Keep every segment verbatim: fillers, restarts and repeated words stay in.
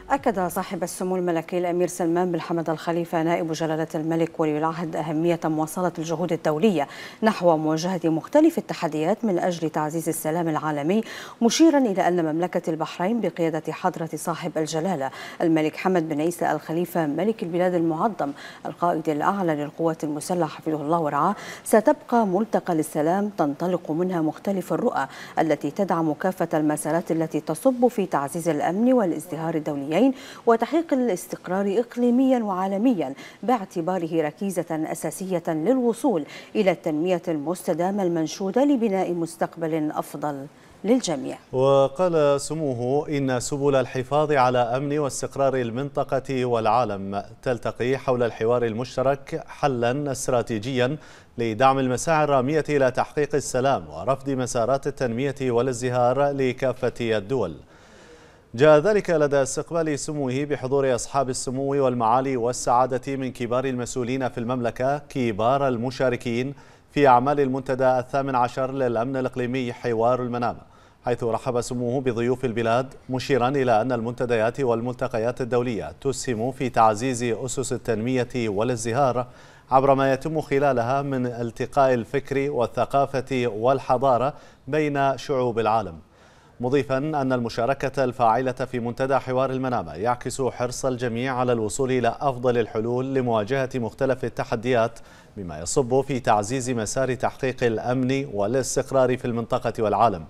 أكد صاحب السمو الملكي الأمير سلمان بن حمد الخليفة نائب جلالة الملك ولي العهد أهمية مواصلة الجهود الدولية نحو مواجهة مختلف التحديات من أجل تعزيز السلام العالمي، مشيرا إلى أن مملكة البحرين بقيادة حضرة صاحب الجلالة الملك حمد بن عيسى الخليفة ملك البلاد المعظم القائد الأعلى للقوات المسلحة حفظه الله ورعاه ستبقى ملتقى للسلام تنطلق منها مختلف الرؤى التي تدعم كافة المسارات التي تصب في تعزيز الأمن والازدهار الدوليين وتحقيق الاستقرار إقليميا وعالميا، باعتباره ركيزة أساسية للوصول إلى التنمية المستدامة المنشودة لبناء مستقبل أفضل للجميع. وقال سموه إن سبل الحفاظ على أمن واستقرار المنطقة والعالم تلتقي حول الحوار المشترك حلا استراتيجيا لدعم المساعي الرامية إلى تحقيق السلام ورفض مسارات التنمية والازدهار لكافة الدول. جاء ذلك لدى استقبال سموه بحضور أصحاب السمو والمعالي والسعادة من كبار المسؤولين في المملكة كبار المشاركين في أعمال المنتدى الثامن عشر للأمن الإقليمي حوار المنامة، حيث رحب سموه بضيوف البلاد مشيرا إلى أن المنتديات والملتقيات الدولية تسهم في تعزيز أسس التنمية والازدهار عبر ما يتم خلالها من التقاء الفكر والثقافة والحضارة بين شعوب العالم، مضيفا أن المشاركة الفاعلة في منتدى حوار المنامة يعكس حرص الجميع على الوصول إلى أفضل الحلول لمواجهة مختلف التحديات بما يصب في تعزيز مسار تحقيق الأمن والاستقرار في المنطقة والعالم.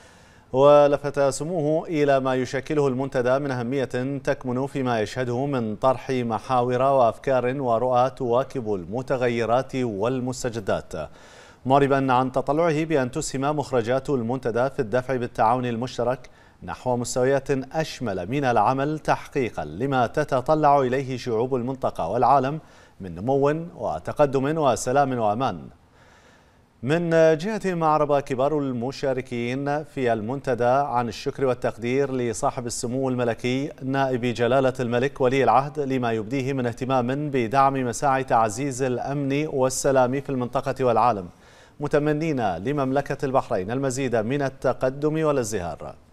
ولفت سموه إلى ما يشكله المنتدى من أهمية تكمن فيما يشهده من طرح محاور وأفكار ورؤى تواكب المتغيرات والمستجدات، معربا عن تطلعه بأن تسهم مخرجات المنتدى في الدفع بالتعاون المشترك نحو مستويات أشمل من العمل تحقيقا لما تتطلع إليه شعوب المنطقة والعالم من نمو وتقدم وسلام وأمان. من جهة أعرب كبار المشاركين في المنتدى عن الشكر والتقدير لصاحب السمو الملكي نائب جلالة الملك ولي العهد لما يبديه من اهتمام بدعم مساعي تعزيز الأمن والسلام في المنطقة والعالم، متمنين لمملكة البحرين المزيد من التقدم والازدهار.